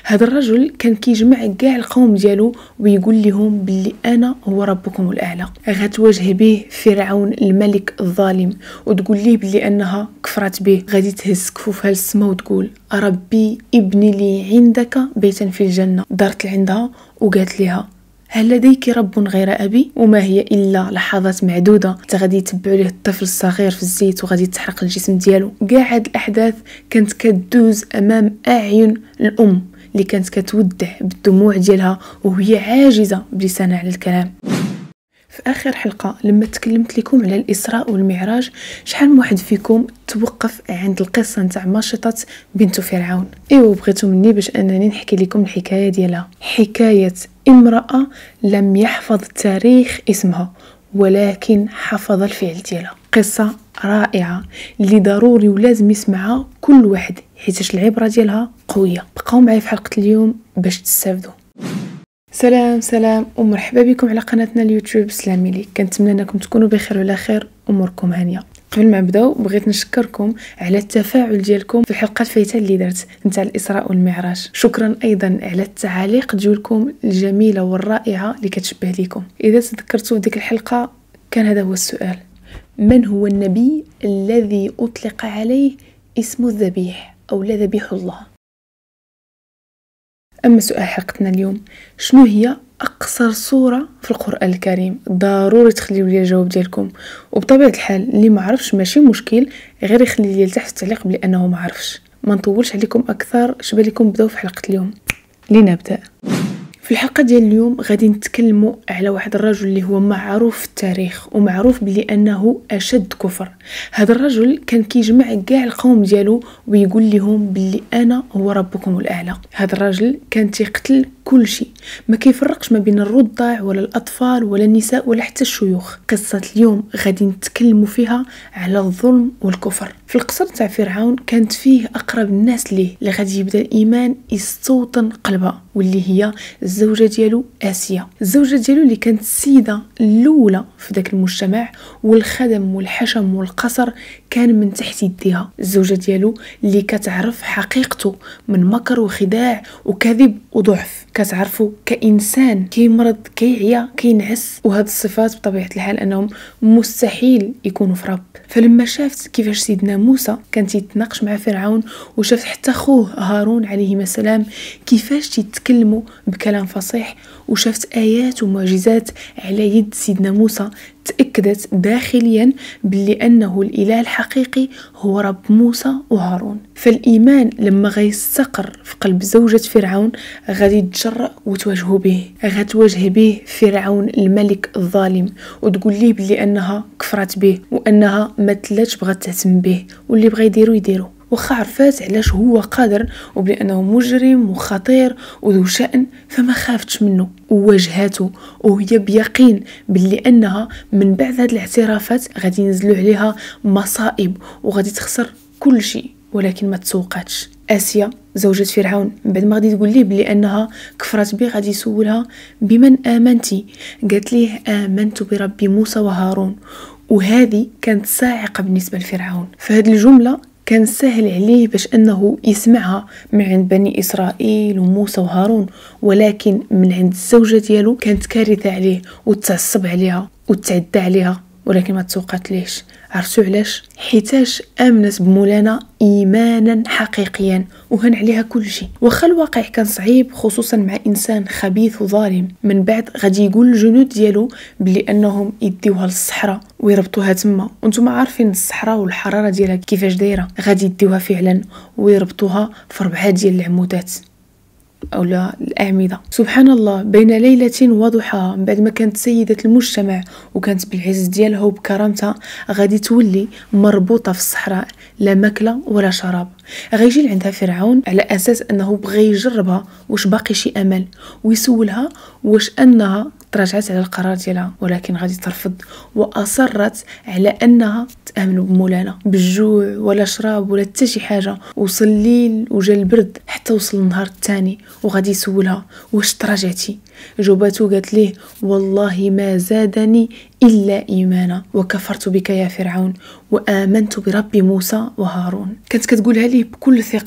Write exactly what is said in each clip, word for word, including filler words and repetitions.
هذا الرجل كان كيجمع كاع القوم ديالو ويقول لهم باللي انا هو ربكم الاعلى. غتواجه به فرعون الملك الظالم وتقول ليه باللي انها كفرت به. غادي تهز كفوفها للسما وتقول ربي ابني لي عندك بيتا في الجنه. دارت لعندها وقالت لها هل لديك رب غير أبي؟ وما هي إلا لحظات معدودة حتى غادي يتبعوا ليه الطفل الصغير في الزيت وغادي تحرق الجسم ديالو. كاع هاد الأحداث كانت كدوز أمام أعين الأم اللي كانت كتودع بالدموع ديالها وهي عاجزة بلسانها على الكلام. في آخر حلقة لما تكلمت لكم على الإسراء والمعراج، شحال من واحد فيكم توقف عند القصة نتاع ماشطة بنت فرعون؟ ايوا بغيتو مني باش انني نحكي لكم الحكاية ديالها، حكاية امرأة لم يحفظ التاريخ اسمها ولكن حفظ الفعل ديالها. قصة رائعة اللي ضروري ولازم يسمعها كل واحد حيتاش العبرة ديالها قوية. بقاو معايا في حلقة اليوم باش تستافدوا. سلام سلام ومرحبا بكم على قناتنا اليوتيوب. سلامي ليك، كنتمنى انكم تكونوا بخير وعلى خير، اموركم هانيه. قبل ما نبداو بغيت نشكركم على التفاعل ديالكم في الحلقه الفايته اللي درت نتاع الاسراء والمعراج. شكرا ايضا على التعاليق ديالكم الجميله والرائعه اللي كتشبه لكم. اذا تذكرتوا ديك الحلقه كان هذا هو السؤال: من هو النبي الذي اطلق عليه اسم الذبيح او لا ذبيح الله؟ أما سؤال حلقتنا اليوم: شنو هي أقصر سورة في القرآن الكريم؟ ضروري تخليو لي الجواب ديالكم، وبطبيعة الحال اللي ما عرفش ماشي مشكل، غير يخلي لي تحت التعليق بلي أنه ما عرفش. ما نطولش عليكم أكثر، شبالكم بداو في حلقة اليوم. لنبدأ. في الحلقة ديال اليوم غادي نتكلموا على واحد الرجل اللي هو معروف في التاريخ ومعروف بلي انه اشد كفر. هذا الرجل كان كيجمع كاع القوم ديالو ويقول لهم باللي انا هو ربكم الاعلى. هذا الرجل كان تيقتل كل شيء، ما كيفرقش ما بين الرضع ولا الاطفال ولا النساء ولا حتى الشيوخ. قصة اليوم غادي نتكلموا فيها على الظلم والكفر. في القصر تاع فرعون كانت فيه اقرب الناس ليه اللي غادي يبدا الايمان يستوطن قلبها، واللي هي الزوجة ديالو آسيا. الزوجة ديالو اللي كانت السيدة الأولى في ذاك المجتمع، والخدم والحشم والقصر كان من تحت يديها. الزوجة ديالو اللي كتعرف حقيقته من مكر وخداع وكذب وضعف، كتعرفه كإنسان كيمرض كيعيا كينعس، وهذه الصفات بطبيعة الحال أنهم مستحيل يكونوا في رب. فلما شافت كيفاش سيدنا موسى كان يتناقش مع فرعون، وشافت حتى خوه هارون عليه السلام كيفاش يتكلموا بكلام فصيح، وشافت آيات ومعجزات على يد سيدنا موسى، تأكدت داخليا باللي أنه الإله الحقيقي هو رب موسى وهارون. فالإيمان لما غيستقر في قلب زوجة فرعون غادي تجرأ وتواجه به. غتواجه به فرعون الملك الظالم وتقول ليه باللي أنها كفرت به وأنها ما تلاتش بغات تهتم به، واللي بغا يديرو يديرو، وخا عرفات علاش هو قادر وبأنه مجرم وخطير وذو شأن، فما خافتش منه وواجهاته، وهي بيقين باللي أنها من بعد هاد الاعترافات غادي ينزلوا عليها مصائب وغادي تخسر كل شيء، ولكن ما تسوقاتش. آسيا زوجة فرعون بعد ما غادي تقول ليه بلي أنها كفرت به غادي يسولها بمن آمنتي؟ قالت ليه آمنت برب موسى وهارون. وهذه كانت صاعقة بالنسبة لفرعون، فهاد الجملة كان سهل عليه باش أنه يسمعها من عند بني إسرائيل وموسى وهارون، ولكن من عند الزوجة ديالو كانت كارثة عليه وتعصب عليها وتعدى عليها، ولكن ما تسوقات ليش. عرفتوا علاش؟ حيتاش آمنت بمولانا إيمانا حقيقيا وهن عليها كل شيء. وخا الواقع كان صعيب خصوصا مع إنسان خبيث وظالم، من بعد غادي يقول الجنود ديالو بلي أنهم يديوها للصحراء ويربطوها تما، وانتم عارفين الصحراء والحرارة ديالها كيفاش دايرة. غادي يديوها فعلا ويربطوها في ربعة ديال العمودات أو لا الأعمدة. سبحان الله، بين ليلة وضحاها بعد ما كانت سيدة المجتمع وكانت بالعز ديالها وبكرامتها غادي تولي مربوطة في الصحراء، لا ماكلة ولا شراب. غيجي عندها فرعون على أساس أنه بغى يجربها واش باقي شي أمل، ويسولها واش أنها تراجعت على القرار ديالها، ولكن غادي ترفض وأصرت على أنها تآمن بمولانا بالجوع ولا شراب ولا حتى شي حاجة. وصل الليل وجا البرد حتى وصل النهار الثاني وغادي يسولها واش تراجعتي؟ جاوبته قالت ليه والله ما زادني إلا إيمانا وكفرت بك يا فرعون وآمنت برب موسى وهارون. كانت كتقولها ليه بكل ثقة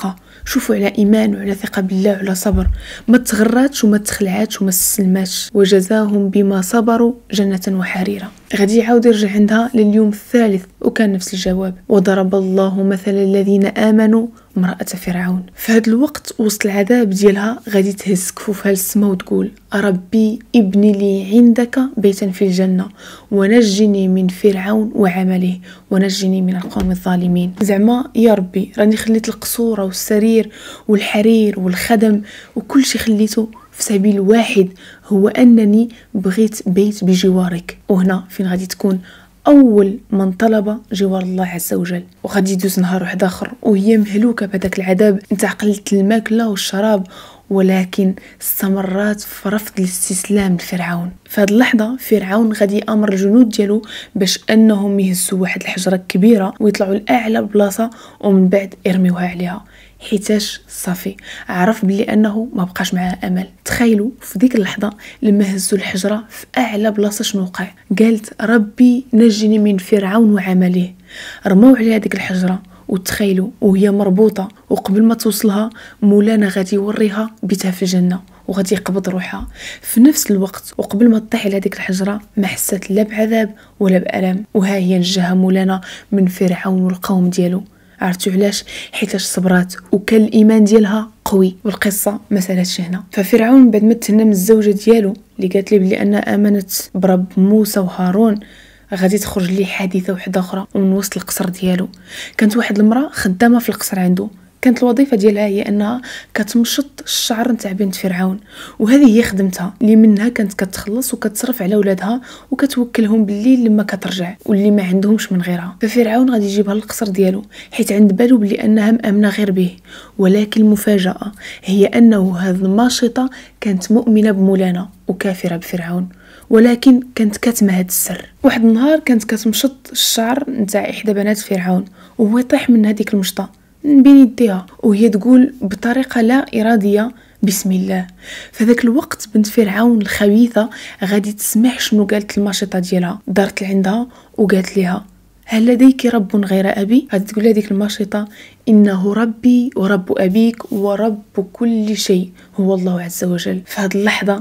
شوفوا على ايمان وعلى ثقه بالله وعلى صبر، ما تغراتش وما تخلعاتش وما استسلماتش. وجزاهم بما صبروا جنه وحريره. غادي يعاود يرجع عندها لليوم الثالث وكان نفس الجواب. وضرب الله مثل الذين امنوا امرأة فرعون. في هذا الوقت وسط العذاب ديالها غادي تهز كفوفها للسما وتقول ربي ابني لي عندك بيتا في الجنة ونجني من فرعون وعمله ونجني من القوم الظالمين. زعما يا ربي راني خليت القصورة والسرير والحرير والخدم وكل شيء خليته في سبيل واحد، هو أنني بغيت بيت بجوارك. وهنا فين غادي تكون اول من طلب جوار الله عز وجل. وغادي يدوز نهار واحد اخر وهي مهلوكه بهذاك العذاب، انت عقلت الماكله والشراب، ولكن استمرت في رفض الاستسلام لفرعون. في هذه اللحظه فرعون غادي يامر الجنود ديالو باش انهم يهزوا واحد الحجره كبيره ويطلعوا لاعلى بلاصه ومن بعد يرميوها عليها، حيتاش صافي عرف بلي انه ما بقاش معاه امل. تخيلوا في ديك اللحظه لما هزوا الحجره في اعلى بلاصه شنو وقع؟ قالت ربي نجني من فرعون وعمله. رموا عليها ديك الحجره وتخيلوا وهي مربوطه، وقبل ما توصلها مولانا غادي يوريها بيتها في الجنه وغادي يقبض روحها في نفس الوقت. وقبل ما تطيح على ديك الحجره ما حست لا بعذاب ولا بالم، وها هي نجاها مولانا من فرعون والقوم ديالو. عرفتوا علاش؟ حيتاش صبرات وكان الايمان ديالها قوي. والقصه ما سالتش هنا. ففرعون بعد ما تهنى من الزوجه ديالو اللي قالت لي بلي انها امنت برب موسى وهارون، غادي تخرج لي حادثه واحده اخرى ومن وسط القصر ديالو. كانت واحد المراه خدامه في القصر عنده، كانت الوظيفه ديالها هي انها كتمشط الشعر نتاع بنت فرعون، وهذه هي خدمتها اللي منها كانت كتخلص وكتصرف على ولادها وكتوكلهم بالليل لما كترجع واللي ما عندهمش من غيرها. ففرعون غادي يجيبها للقصر ديالو حيت عند بالو بلي انها مامنه غير به. ولكن المفاجاه هي انه هذه الماشطه كانت مؤمنه بمولانا وكافره بفرعون، ولكن كانت كاتمه هذا السر. واحد النهار كانت كتمشط الشعر نتاع احدى بنات فرعون وهو يطيح من هذيك المشطه من بين يديها وهي تقول بطريقه لا اراديه بسم الله. فذاك الوقت بنت فرعون الخبيثه غادي تسمع شنو قالت الماشطه ديالها، دارت لعندها وقالت لها هل لديك رب غير ابي؟ غادي تقول هذيك الماشطه انه ربي ورب ابيك ورب كل شيء هو الله عز وجل. في هذه اللحظه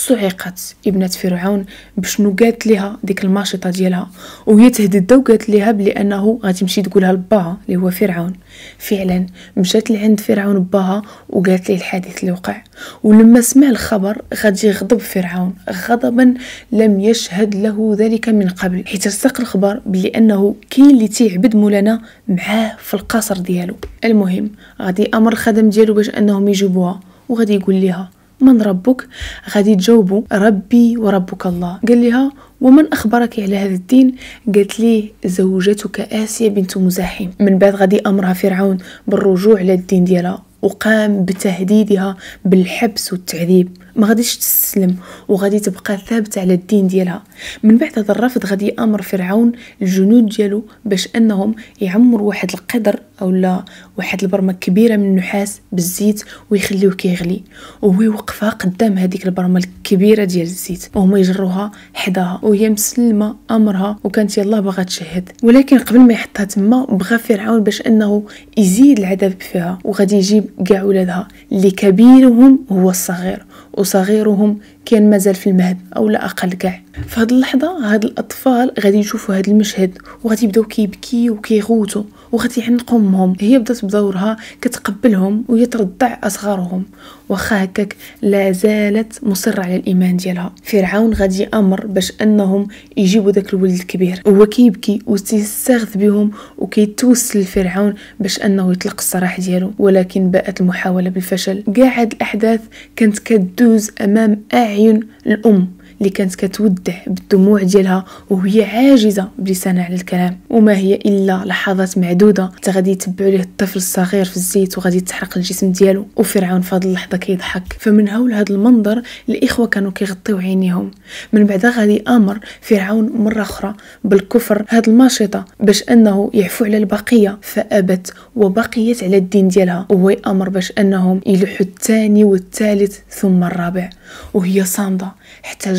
صعقت ابنة فرعون بشنو قالت لها ديك الماشطه ديالها، وهي تهدد وقالت لها بلي انه غادي تمشي تقولها لباها اللي هو فرعون. فعلا مشات لعند فرعون باها وقالت ليه الحادث اللي وقع. ولما سمع الخبر غادي يغضب فرعون غضبا لم يشهد له ذلك من قبل، حيت ساق الخبر بلي انه كاين اللي تيعبد مولانا معاه في القصر ديالو. المهم غادي امر الخدم ديالو باش انهم يجيبوها وغادي يقول لها من ربك؟ غادي تجاوبوا ربي وربك الله. قال لها ومن اخبرك على هذا الدين؟ قالت ليه زوجتك آسيا بنت مزاحم. من بعد غادي امرها فرعون بالرجوع على الدين ديالها وقام بتهديدها بالحبس والتعذيب. ما غاديش تستسلم وغادي تبقى ثابته على الدين ديالها. من بعد هذا الرفض غادي امر فرعون الجنود ديالو باش انهم يعمروا واحد القدر او لا واحد البرمه كبيره من النحاس بالزيت ويخليوه كيغلي، وهو يوقفها قدام هذيك البرمه الكبيره ديال الزيت وهما يجروها حداها وهي مسلمه امرها وكانت يلاه باغا تشهد. ولكن قبل ما يحطها تما بغى فرعون باش انه يزيد العذاب فيها وغادي يجيب كاع ولادها اللي كبيرهم هو الصغير وصغيرهم كان مازال في المهد او لا اقل كاع. في هذه اللحظه هاد الاطفال غادي يشوفوا هذا المشهد وغادي يبداو كيبكيو وكيغوتوا وغادي يعنقوا امهم. هي بدات بدورها كتقبلهم وهي ترضع اصغرهم، واخا هكاك لا زالت مصره على الايمان ديالها. فرعون غادي امر باش انهم يجيبوا داك الولد الكبير وهو كيبكي وتيستغث بهم وكيتوسل لفرعون باش انه يطلق السراح ديالو، ولكن باءت المحاوله بالفشل. كاع هاد الاحداث كانت كدوز امام اعين الام اللي كانت كتودع بالدموع ديالها وهي عاجزه بلسانها على الكلام. وما هي الا لحظات معدوده حتى غادي يتبعوا ليه الطفل الصغير في الزيت وغادي تحرق الجسم ديالو. وفرعون في هذه اللحظه كيضحك. فمن هول هذا المنظر الاخوه كانوا كيغطيو عينيهم. من بعد غادي امر فرعون مره اخرى بالكفر هاد الماشطه باش انه يعفو على البقيه، فابت وبقيت على الدين ديالها. وهو امر باش انهم يلوحوا الثاني والثالث ثم الرابع وهي صامده حتى جا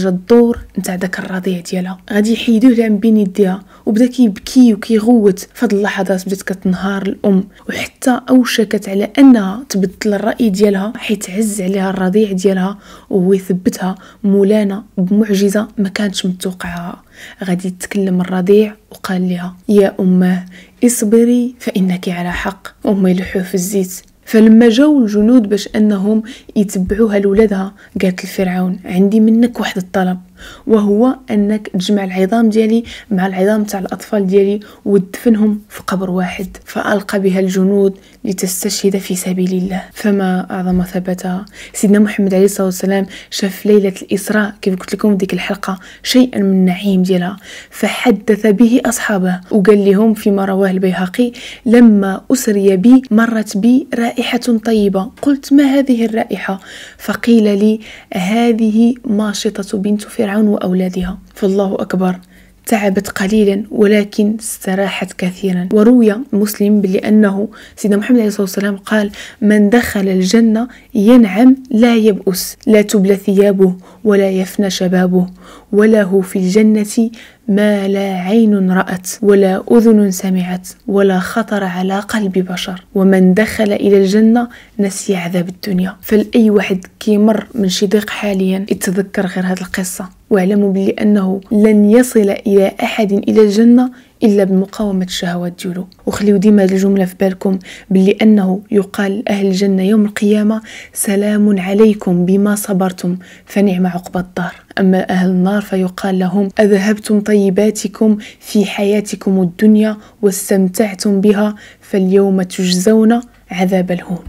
جا الدور نتاع داك الرضيع ديالها، غادي يحيدوه لها من بين يديها، وبدا كيبكي وكيغوت. فهاد اللحظات بدات كتنهار الام، وحتى اوشكت على انها تبدل الراي ديالها حيت عز عليها الرضيع ديالها وهو يثبتها مولانا بمعجزه ما كانتش متوقعها. غادي يتكلم الرضيع وقال لها: يا اماه اصبري فانك على حق. وهما يلحوه في الزيت. فلما جاو الجنود باش انهم يتبعوها لولادها، قالت لفرعون: عندي منك واحد الطلب، وهو انك تجمع العظام ديالي مع العظام تاع الاطفال ديالي وتدفنهم في قبر واحد. فالقى بها الجنود لتستشهد في سبيل الله. فما اعظم ثبتها. سيدنا محمد عليه الصلاه والسلام شاف ليله الاسراء كيف قلت لكم ديك الحلقه شيئا من النعيم ديالها، فحدث به اصحابه وقال لهم فيما رواه البيهقي: لما اسري بي مرت بي رائحه طيبه، قلت: ما هذه الرائحه؟ فقيل لي: هذه ماشطه بنت فرعون واولادها. فالله اكبر، تعبت قليلا ولكن استراحت كثيرا. وروي مسلم بأنه سيدنا محمد عليه الصلاة والسلام قال: من دخل الجنة ينعم لا يبؤس، لا تبلى ثيابه ولا يفنى شبابه، وله في الجنة ما لا عين رأت ولا أذن سمعت ولا خطر على قلب بشر. ومن دخل إلى الجنة نسي عذاب الدنيا. فلأي واحد كيمر من شي ضيق حاليا يتذكر غير هذه القصة، واعلموا بلي أنه لن يصل إلى أحد إلى الجنة إلا بمقاومة الشهوات ديالو. وخليو ديما هذه الجملة في بالكم، بلي أنه يقال أهل الجنة يوم القيامة: سلام عليكم بما صبرتم فنعم عقبى الدار. أما أهل النار فيقال لهم: أذهبتم طيباتكم في حياتكم الدنيا واستمتعتم بها فاليوم تجزون عذاب الهون.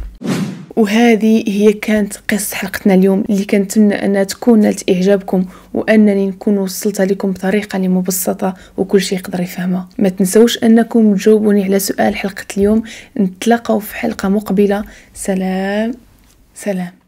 وهذه هي كانت قصة حلقتنا اليوم، اللي كنتمنى أنها تكون نالت إعجابكم وأنني نكون وصلتها لكم بطريقة مبسطة وكل شيء يقدر يفهمها. ما تنسوش أنكم تجاوبوني على سؤال حلقة اليوم. نتلاقاو في حلقة مقبلة. سلام سلام.